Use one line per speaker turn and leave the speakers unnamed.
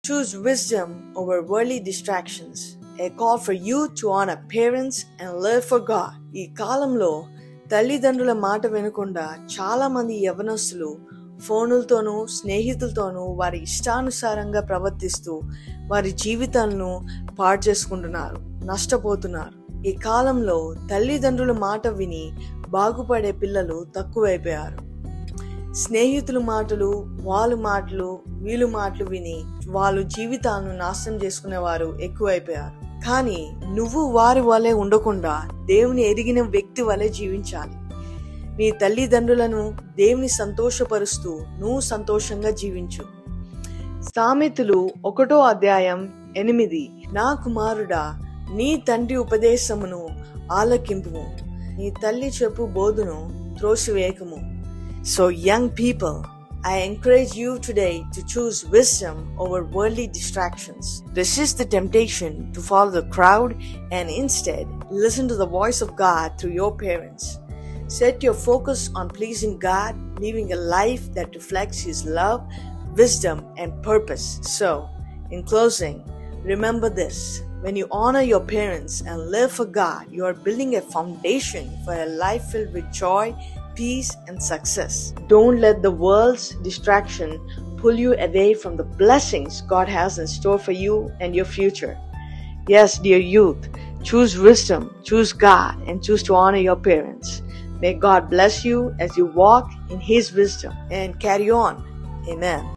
Choose wisdom over worldly distractions. A call for you to honor parents and live for God. ఈ కాలంలో తల్లిదండ్రుల మాట వినకుండా చాలా మంది యవ్వనస్తులు ఫోనులతోనూ స్నేహితులతోనూ వారి ఇష్టానుసారంగా ప్రవర్తిస్తూ వారి జీవితాలను పాడు చేసుకుంటున్నారు, నష్టపోతున్నారు. ఈ కాలంలో తల్లిదండ్రుల మాట విని బాగుపడే పిల్లలు తక్కువైపోయారు. స్నేహితుల మాటలు, వీళ్ళ మాటలు విని వాళ్ళు జీవితాలను నాశనం చేసుకునేవారు ఎక్కువైపోయారు. కానీ నువ్వు వారి వలె ఉండకుండా దేవుని ఎరిగిన వ్యక్తి వలె జీవించాలి. నీ తల్లిదండ్రులను దేవుని సంతోషపరుస్తూ నువ్వు సంతోషంగా జీవించు. సామెతలు 1:8 నా కుమారుడా, నీ తండ్రి ఉపదేశమును ఆలకింపుము, నీ తల్లి చెప్పు బోధను త్రోసివేయకము. So young people, I encourage you today to choose wisdom over worldly distractions. Resist the temptation to follow the crowd and instead listen to the voice of God through your parents. Set your focus on pleasing God, living a life that reflects His love, wisdom, and purpose. So, in closing, remember this. When you honor your parents and live for God, you are building a foundation for a life filled with joy, peace, and success. Don't let the world's distraction pull you away from the blessings God has in store for you and your future. Yes, dear youth, choose wisdom, choose God, and choose to honor your parents. May God bless you as you walk in His wisdom and carry on. Amen.